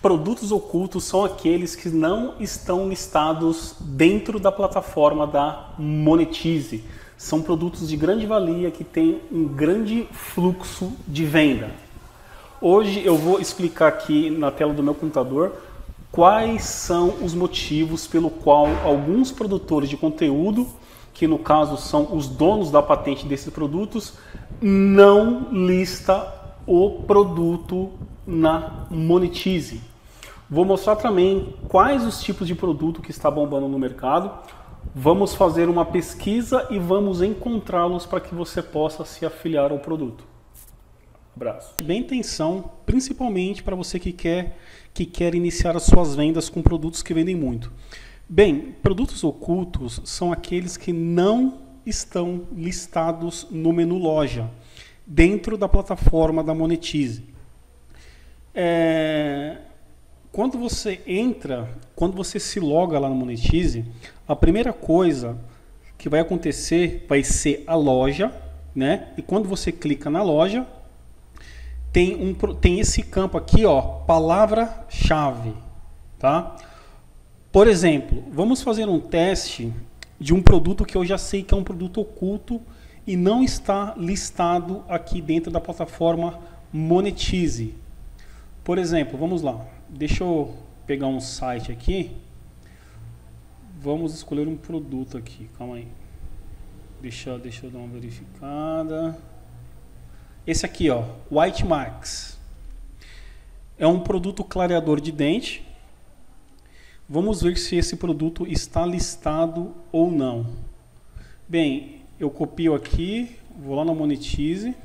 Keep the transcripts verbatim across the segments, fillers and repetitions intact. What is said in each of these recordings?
Produtos ocultos são aqueles que não estão listados dentro da plataforma da Monetize. São produtos de grande valia que têm um grande fluxo de venda. Hoje eu vou explicar aqui na tela do meu computador quais são os motivos pelo qual alguns produtores de conteúdo, que no caso são os donos da patente desses produtos, não lista o produto na Monetize. Vou mostrar também quais os tipos de produto que está bombando no mercado. Vamos fazer uma pesquisa e vamos encontrá-los para que você possa se afiliar ao produto. Abraço. Bem atenção, principalmente para você que quer, que quer iniciar as suas vendas com produtos que vendem muito. Bem, produtos ocultos são aqueles que não estão listados no menu loja, dentro da plataforma da Monetize. É... Quando você entra, quando você se loga lá no Monetize, a primeira coisa que vai acontecer vai ser a loja, né? E quando você clica na loja, tem, um, tem esse campo aqui, ó, palavra-chave, tá? Por exemplo, vamos fazer um teste de um produto que eu já sei que é um produto oculto e não está listado aqui dentro da plataforma Monetize. Por exemplo, vamos lá. Deixa eu pegar um site aqui. Vamos escolher um produto aqui. Calma aí. Deixa, deixa eu dar uma verificada. Esse aqui, ó, White Max. É um produto clareador de dente. Vamos ver se esse produto está listado ou não. Bem, eu copio aqui, vou lá na Monetize.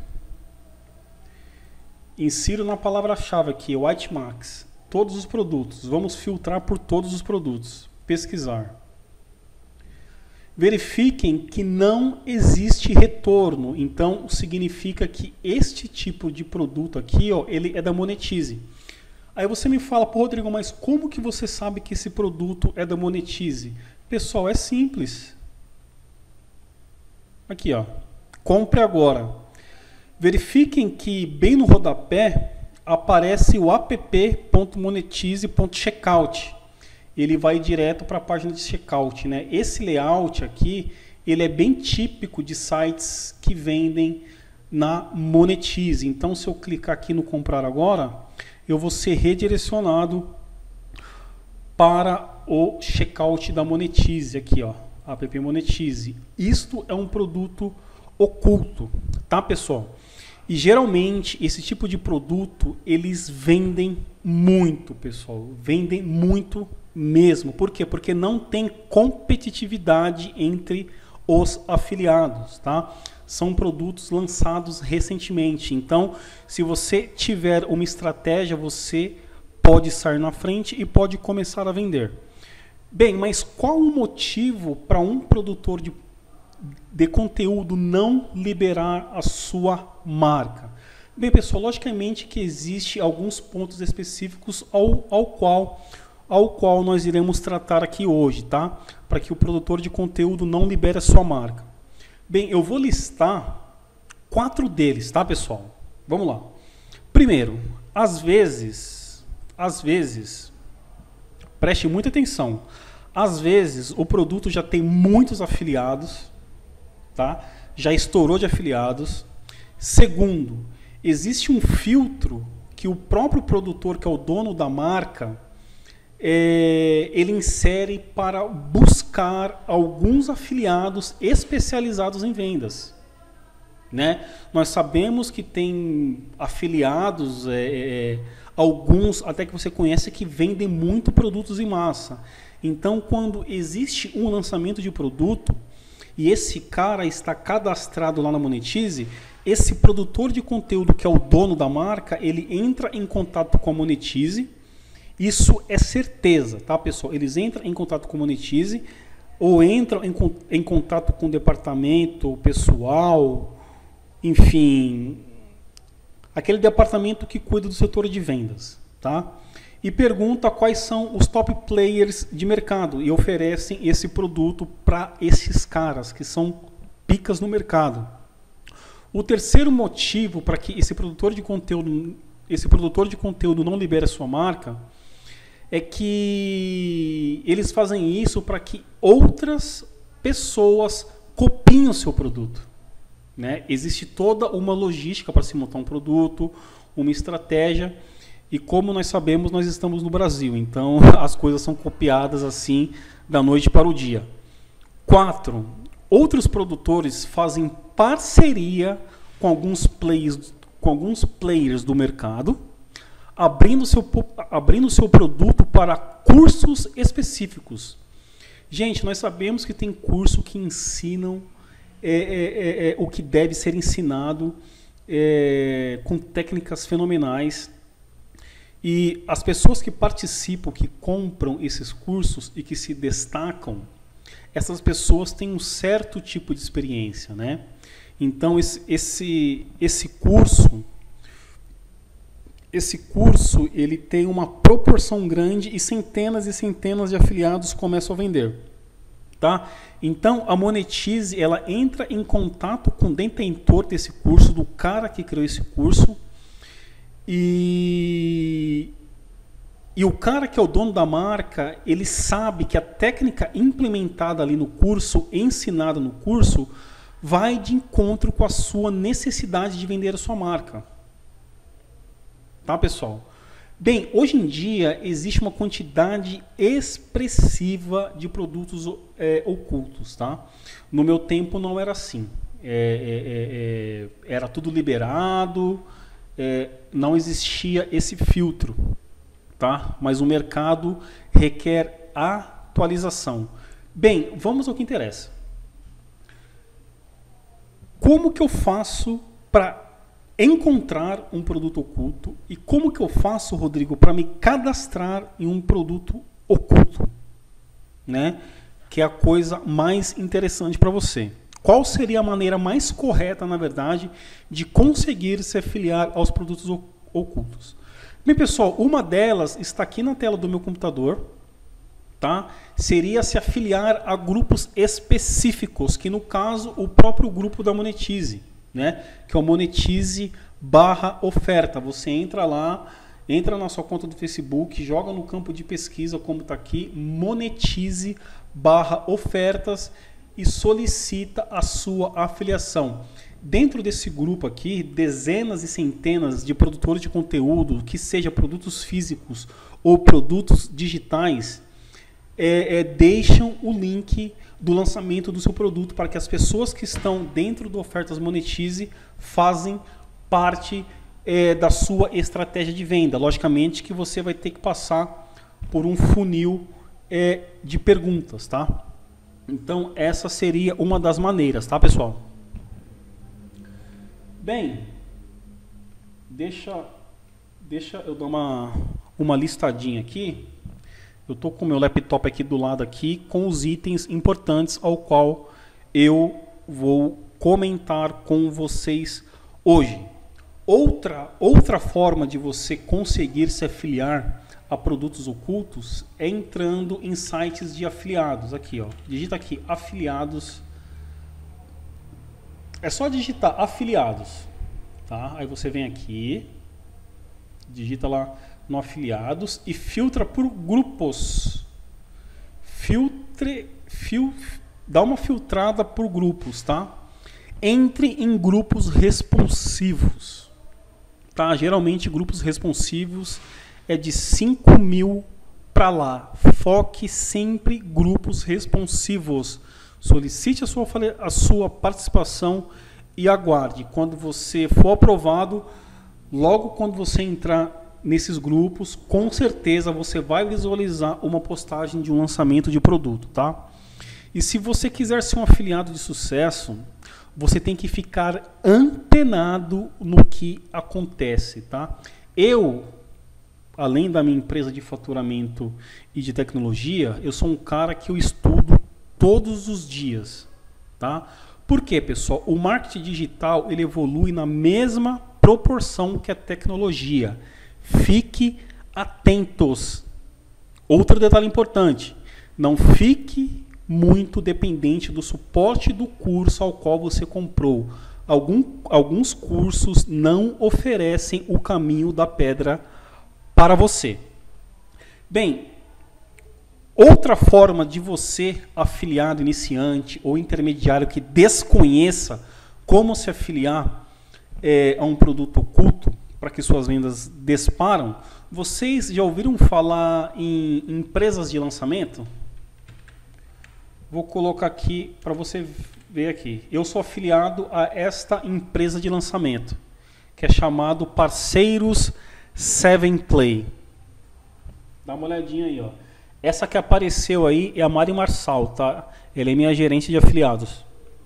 Insiro na palavra-chave aqui, White Max. Todos os produtos. Vamos filtrar por todos os produtos. Pesquisar. Verifiquem que não existe retorno. Então, significa que este tipo de produto aqui, ó, ele é da Monetize. Aí você me fala, pô, Rodrigo, mas como que você sabe que esse produto é da Monetize? Pessoal, é simples. Aqui, ó. Compre agora. Verifiquem que bem no rodapé aparece o app ponto monetize ponto checkout. Ele vai direto para a página de checkout, né? Esse layout aqui, ele é bem típico de sites que vendem na Monetize. Então, se eu clicar aqui no comprar agora, eu vou ser redirecionado para o checkout da Monetize aqui, ó, app Monetize. Isto é um produto oculto, tá, pessoal? E geralmente esse tipo de produto eles vendem muito, pessoal. Vendem muito mesmo. Por quê? Porque não tem competitividade entre os afiliados, tá? São produtos lançados recentemente. Então, se você tiver uma estratégia, você pode sair na frente e pode começar a vender. Bem, mas qual o motivo para um produtor de de conteúdo não liberar a sua marca? Bem, pessoal, logicamente que existe alguns pontos específicos ao, ao, qual, ao qual nós iremos tratar aqui hoje, tá? Para que o produtor de conteúdo não libere a sua marca. Bem, eu vou listar quatro deles, tá, pessoal? Vamos lá. Primeiro, às vezes, às vezes, preste muita atenção, às vezes o produto já tem muitos afiliados, tá? Já estourou de afiliados. Segundo, existe um filtro que o próprio produtor, que é o dono da marca, é, ele insere para buscar alguns afiliados especializados em vendas, né? Nós sabemos que tem afiliados, é, é, alguns até que você conhece, que vendem muito produtos em massa. Então, quando existe um lançamento de produto e esse cara está cadastrado lá na Monetize, esse produtor de conteúdo, que é o dono da marca, ele entra em contato com a Monetize. Isso é certeza, tá, pessoal? Eles entram em contato com a Monetize ou entram em, em contato com o departamento pessoal, enfim, aquele departamento que cuida do setor de vendas, tá? E pergunta quais são os top players de mercado e oferecem esse produto para esses caras que são picas no mercado. O terceiro motivo para que esse produtor de conteúdo, esse produtor de conteúdo não libere a sua marca é que eles fazem isso para que outras pessoas copiem o seu produto, né? Existe toda uma logística para se montar um produto, uma estratégia, e como nós sabemos, nós estamos no Brasil, então as coisas são copiadas assim da noite para o dia. Quatro, outros produtores fazem parceria com alguns players, com alguns players do mercado, abrindo seu, abrindo seu produto para cursos específicos. Gente, nós sabemos que tem curso que ensinam é, é, é, o que deve ser ensinado é, com técnicas fenomenais. E as pessoas que participam, que compram esses cursos e que se destacam, essas pessoas têm um certo tipo de experiência, né? Então, esse, esse, esse curso, esse curso, ele tem uma proporção grande e centenas e centenas de afiliados começam a vender, tá? Então, a Monetize, ela entra em contato com o detentor desse curso, do cara que criou esse curso, e, e o cara que é o dono da marca, ele sabe que a técnica implementada ali no curso, ensinada no curso, vai de encontro com a sua necessidade de vender a sua marca. Tá, pessoal? Bem, hoje em dia existe uma quantidade expressiva de produtos é, ocultos, tá? No meu tempo não era assim. É, é, é, era tudo liberado, é, não existia esse filtro, tá? Mas o mercado requer atualização. Bem, vamos ao que interessa. Como que eu faço para encontrar um produto oculto e como que eu faço, Rodrigo, para me cadastrar em um produto oculto, né? Que é a coisa mais interessante para você. Qual seria a maneira mais correta, na verdade, de conseguir se afiliar aos produtos ocultos? Bem, pessoal, uma delas está aqui na tela do meu computador, tá? Seria se afiliar a grupos específicos, que no caso o próprio grupo da Monetize, né? Que é o Monetize barra oferta. Você entra lá, entra na sua conta do Facebook, joga no campo de pesquisa, como está aqui, Monetize barra ofertas e solicita a sua afiliação. Dentro desse grupo aqui, dezenas e centenas de produtores de conteúdo, que seja produtos físicos ou produtos digitais, É, é, deixam o link do lançamento do seu produto para que as pessoas que estão dentro do Ofertas Monetize fazem parte é, da sua estratégia de venda. Logicamente que você vai ter que passar por um funil é, de perguntas, tá? Então essa seria uma das maneiras, tá, pessoal? Bem, deixa, deixa eu dar uma, uma listadinha aqui. Eu estou com o meu laptop aqui do lado aqui com os itens importantes ao qual eu vou comentar com vocês hoje. Outra, outra forma de você conseguir se afiliar a produtos ocultos é entrando em sites de afiliados. Aqui, ó, digita aqui afiliados. É só digitar afiliados, tá? Aí você vem aqui, digita lá no afiliados e filtra por grupos. Filtre, fil, dá uma filtrada por grupos, tá? Entre em grupos responsivos, tá? Geralmente grupos responsivos é de cinco mil para lá. Foque sempre grupos responsivos. Solicite a sua, a sua participação e aguarde. Quando você for aprovado, logo quando você entrar nesses grupos, com certeza você vai visualizar uma postagem de um lançamento de produto, tá? E se você quiser ser um afiliado de sucesso, você tem que ficar antenado no que acontece, tá? Eu, além da minha empresa de faturamento e de tecnologia, eu sou um cara que eu estudo todos os dias, tá? Por quê, pessoal? O marketing digital, ele evolui na mesma proporção que a tecnologia. Fique atentos. Outro detalhe importante, não fique muito dependente do suporte do curso ao qual você comprou. Algum, alguns cursos não oferecem o caminho da pedra para você. Bem, outra forma de você, afiliado iniciante ou intermediário que desconheça como se afiliar é, a um produto oculto para que suas vendas disparam, vocês já ouviram falar em empresas de lançamento? Vou colocar aqui para você ver aqui. Eu sou afiliado a esta empresa de lançamento, que é chamado Parceiros seven Play. Dá uma olhadinha aí, ó. Essa que apareceu aí é a Mari Marçal, tá? Ela é minha gerente de afiliados.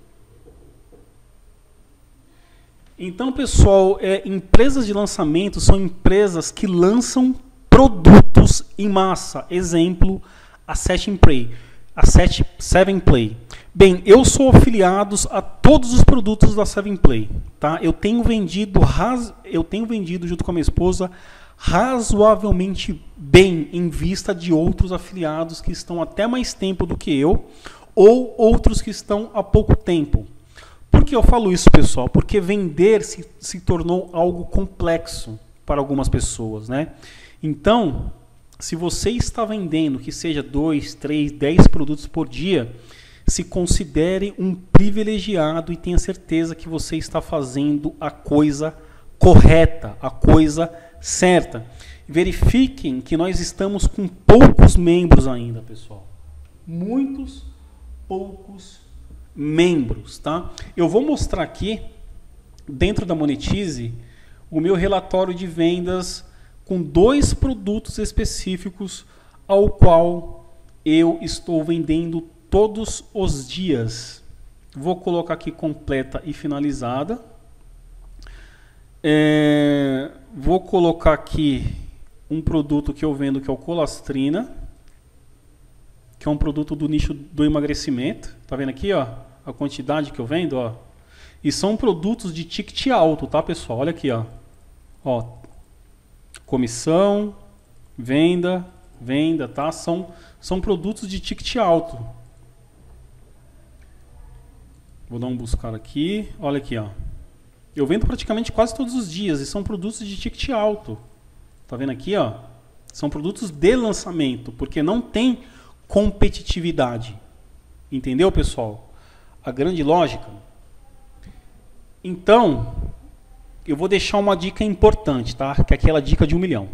Então, pessoal, é, empresas de lançamento são empresas que lançam produtos em massa. Exemplo, a seven Play. A seven Play. Bem, eu sou afiliado a todos os produtos da seven Play, tá? Eu tenho vendido, eu tenho vendido junto com a minha esposa razoavelmente bem em vista de outros afiliados que estão até mais tempo do que eu ou outros que estão há pouco tempo. Por que eu falo isso, pessoal? Porque vender se, se tornou algo complexo para algumas pessoas, né? Então, se você está vendendo que seja dois, três, dez produtos por dia, se considere um privilegiado e tenha certeza que você está fazendo a coisa correta, a coisa certa. Verifiquem que nós estamos com poucos membros ainda, pessoal. Muitos poucos membros, tá? Eu vou mostrar aqui, dentro da Monetize, o meu relatório de vendas com dois produtos específicos ao qual eu estou vendendo todos os dias. Vou colocar aqui completa e finalizada. É, vou colocar aqui um produto que eu vendo que é o Colastrina, que é um produto do nicho do emagrecimento. Tá vendo aqui, ó, a quantidade que eu vendo, ó. E são produtos de ticket alto, tá, pessoal? Olha aqui, ó. Ó, comissão, venda, venda, tá? São são produtos de ticket alto. Vou dar um buscar aqui. Olha aqui, ó. Eu vendo praticamente quase todos os dias e são produtos de ticket alto. Tá vendo aqui, ó? São produtos de lançamento, porque não tem competitividade. Entendeu, pessoal? A grande lógica. Então, eu vou deixar uma dica importante, tá? Que é aquela dica de um milhão.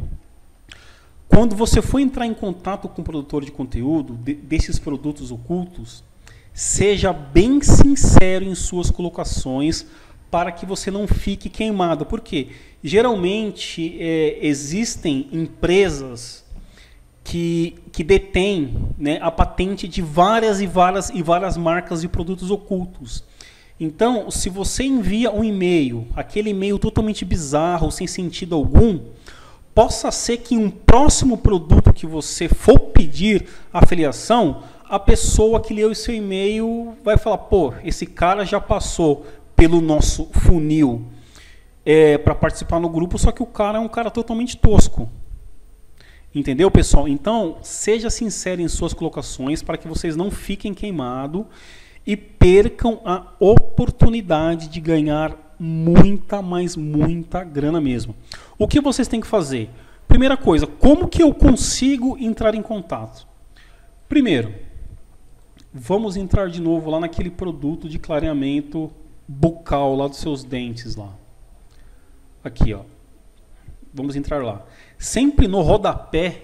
Quando você for entrar em contato com o produtor de conteúdo de, desses produtos ocultos, seja bem sincero em suas colocações para que você não fique queimado. Por quê? Geralmente é, existem empresas que, que detêm, né, a patente de várias e várias e várias marcas de produtos ocultos. Então, se você envia um e-mail, aquele e-mail totalmente bizarro, sem sentido algum, possa ser que em um próximo produto que você for pedir afiliação, a pessoa que leu o seu e-mail vai falar, pô, esse cara já passou pelo nosso funil é, para participar no grupo, só que o cara é um cara totalmente tosco. Entendeu, pessoal? Então, seja sincero em suas colocações para que vocês não fiquem queimados e percam a oportunidade de ganhar muita, mas muita grana mesmo. O que vocês têm que fazer? Primeira coisa, como que eu consigo entrar em contato? Primeiro, vamos entrar de novo lá naquele produto de clareamento bucal lá dos seus dentes lá. Aqui, ó. Vamos entrar lá. Sempre no rodapé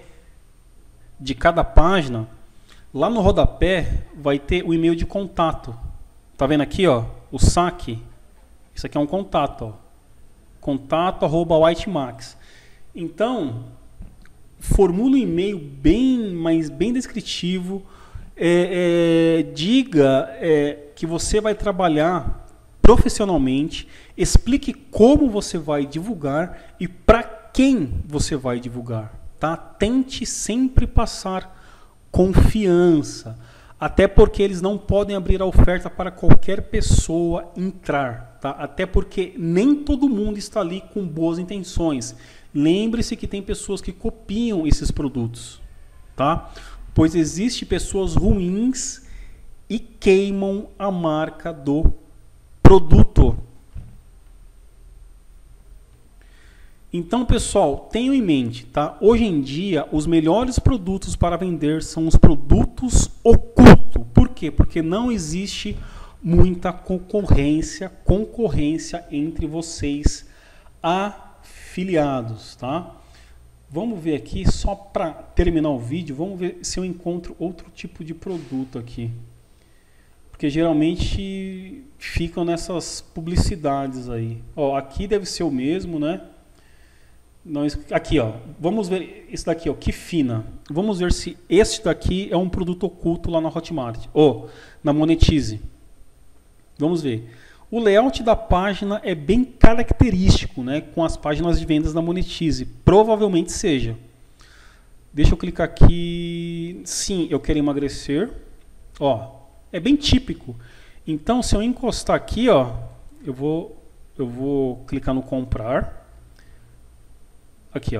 de cada página, lá no rodapé vai ter o e-mail de contato. Tá vendo aqui, ó? O saque. Isso aqui é um contato, ó. Contato arroba whitemax. Então, formula um e-mail bem, mas bem descritivo. É, é, diga é, que você vai trabalhar profissionalmente, explique como você vai divulgar e para quem você vai divulgar, tá? Tente sempre passar confiança, até porque eles não podem abrir a oferta para qualquer pessoa entrar, tá? Até porque nem todo mundo está ali com boas intenções. Lembre-se que tem pessoas que copiam esses produtos, tá? Pois existe pessoas ruins e queimam a marca do produto. Então, pessoal, tenham em mente, tá? Hoje em dia, os melhores produtos para vender são os produtos ocultos. Por quê? Porque não existe muita concorrência, concorrência entre vocês afiliados, tá? Vamos ver aqui, só para terminar o vídeo, vamos ver se eu encontro outro tipo de produto aqui. Porque geralmente ficam nessas publicidades aí. Ó, aqui deve ser o mesmo, né? Não, aqui, ó. Vamos ver esse daqui, ó. Que fina. Vamos ver se este daqui é um produto oculto lá na Hotmart. Ou na Monetize. Vamos ver. O layout da página é bem característico, né? Com as páginas de vendas da Monetize. Provavelmente seja. Deixa eu clicar aqui. Sim, eu quero emagrecer. Ó. É bem típico. Então, se eu encostar aqui, ó, eu vou, eu vou clicar no comprar. Aqui, ó.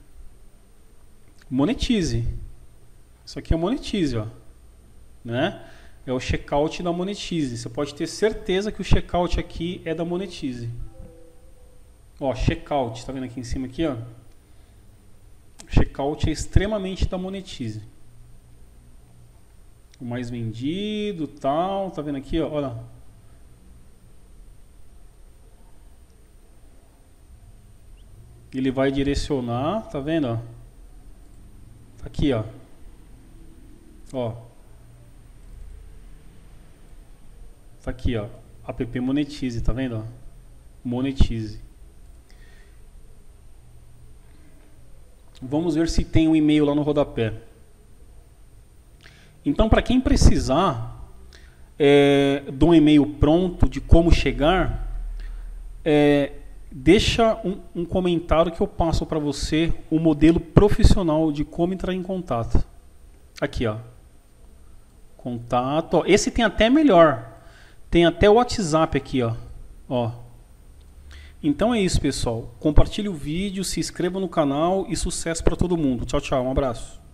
Monetize. Isso aqui é Monetize, ó. Né? É o checkout da Monetize. Você pode ter certeza que o checkout aqui é da Monetize. Ó, checkout, tá vendo aqui em cima aqui, ó? O checkout é extremamente da Monetize. O mais vendido, tal, tá vendo aqui, ó, olha. Ele vai direcionar, tá vendo, ó? Tá aqui, ó. Ó. Tá aqui, ó. App Monetize, tá vendo, ó? Monetize. Vamos ver se tem um e-mail lá no rodapé. Então, para quem precisar é, de um e-mail pronto, de como chegar, é, deixa um, um comentário que eu passo para você o modelo profissional de como entrar em contato. Aqui, ó. Contato. Ó, esse tem até melhor. Tem até o WhatsApp aqui, ó. Ó. Então é isso, pessoal. Compartilhe o vídeo, se inscreva no canal e sucesso para todo mundo. Tchau, tchau. Um abraço.